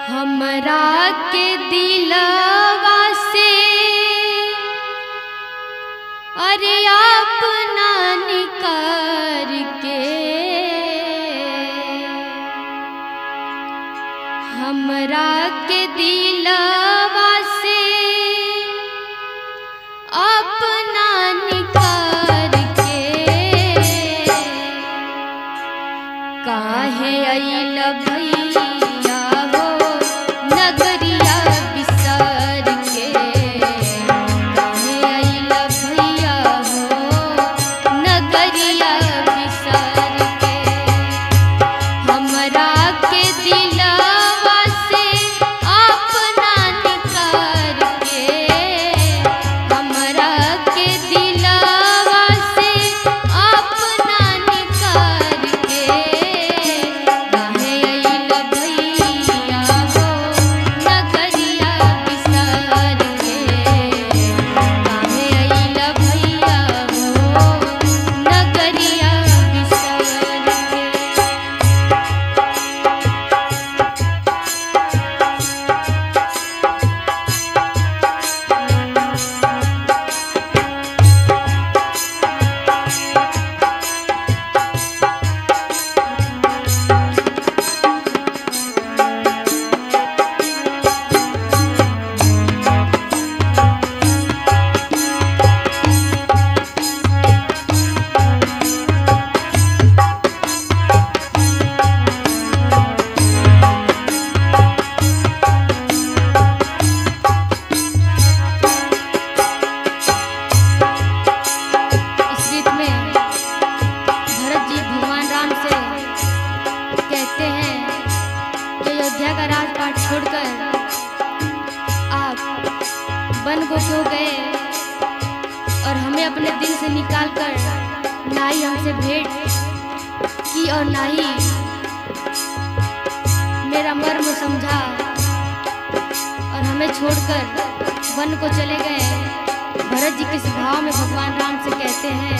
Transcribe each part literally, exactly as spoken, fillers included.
हमरा के दिलवा से अरे अपना निकार के हमरा के दिलवा से अपना निकार के काहे अइल भैया हो नगरिया बिसर के काहे अइल भैया हो नगरिया बिसर के हमरा के दिलवा से अपना निकार के हमरा के दिलवा से अपना निकार के काहे अइल भैया हो नगरिया बिसर के काहे अइल भैया हो नगरिया बिसर के। इस गीत में भरत जी भगवान राम से कहते हैं कि अयोध्या का राजपाट छोड़कर आप वन को क्यों गए और हमें अपने दिल से निकाल कर ना ही हमसे भेंट की और ना ही मेरा मर्म समझा और हमें छोड़कर वन को चले गए। भरत जी किस भाव में भगवान राम से कहते हैं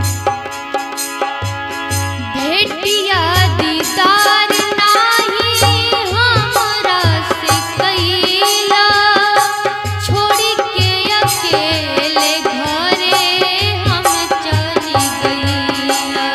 भेटिया दीदार नाही हमरा से कैला छोड़ के अकेले घरे हम चली गईला।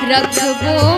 रखबो